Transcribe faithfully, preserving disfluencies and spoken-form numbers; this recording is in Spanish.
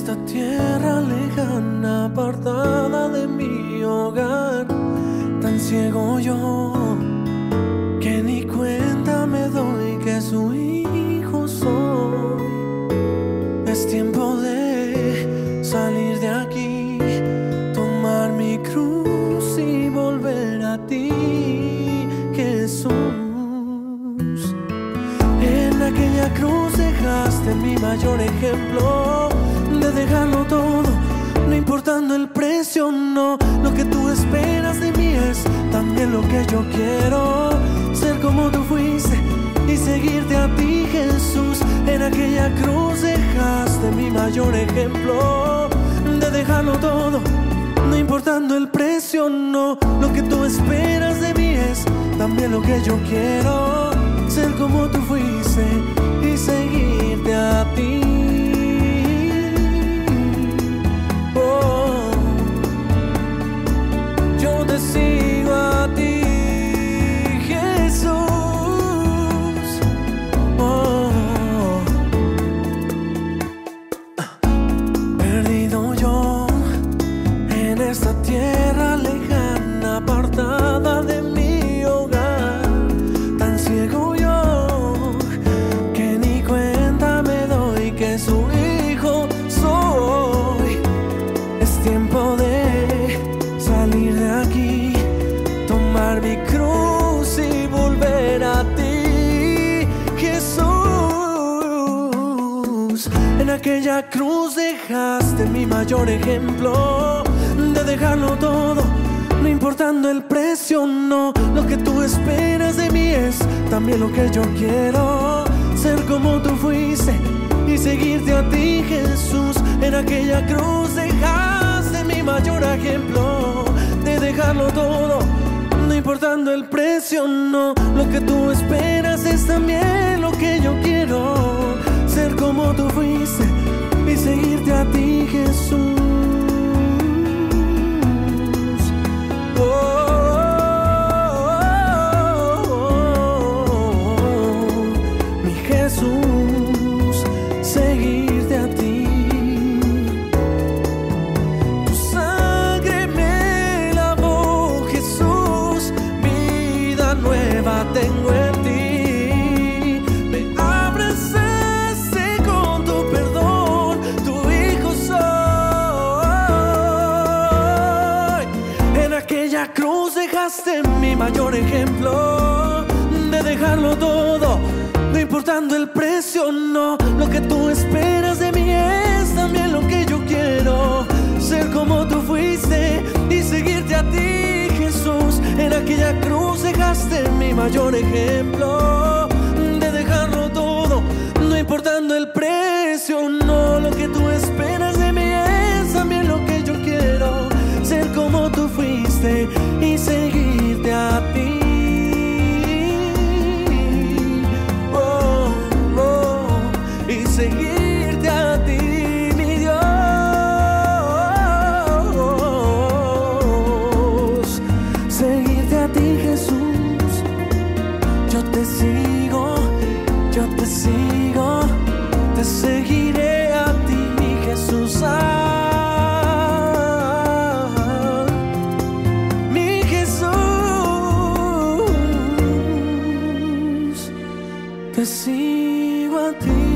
esta tierra lejana, apartada de mi hogar, tan ciego yo que ni cuenta me doy que su hijo soy. Es tiempo de salir de aquí, tomar mi cruz y volver a ti, Jesús. En aquella cruz dejaste mi mayor ejemplo de dejarlo todo, no importando el precio, no. Lo que tú esperas de mí es también lo que yo quiero, ser como tú fuiste y seguirte a ti, Jesús. En aquella cruz dejaste mi mayor ejemplo de dejarlo todo, no importando el precio, no. Lo que tú esperas de mí es también lo que yo quiero, ser como tú fuiste y seguirte a ti. Oh, yo te sigo a ti, Jesús. Oh, perdido yo en esta tierra lejana, apartada de mi hogar, tan ciego yo que ni cuenta me doy que su hijo soy. Es tiempo de salir de aquí, tomar mi cruz y volver a ti, Jesús. En aquella cruz dejaste mi mayor ejemplo de dejarlo todo, no importando el precio, no. Lo que tú esperas de mí es también lo que yo quiero, ser como tú fuiste y seguirte a ti, Jesús. En aquella cruz dejaste mi mayor ejemplo de dejarlo todo, no importando el precio, no. Lo que tú esperas es también lo que yo quiero, ser como tú fuiste y seguirte a ti, Jesús. Jesús, seguirte a ti. Tu sangre me lavó, Jesús, vida nueva tengo en ti. Me abrazaste con tu perdón, tu hijo soy. En aquella cruz dejaste mi mayor ejemplo de dejarlo todo, no importando el precio, no. Lo que tú esperas de mí es también lo que yo quiero, ser como tú fuiste y seguirte a ti, Jesús. En aquella cruz dejaste mi mayor ejemplo de dejarlo todo, no importando el precio, no. Lo que tú esperas de mí es también lo que yo quiero, ser como tú fuiste y seguirte a ti. Y seguirte a ti, mi Dios, seguirte a ti, Jesús. Yo te sigo, yo te sigo, te seguiré a ti, mi Jesús. Ah, mi Jesús, te sigo a ti.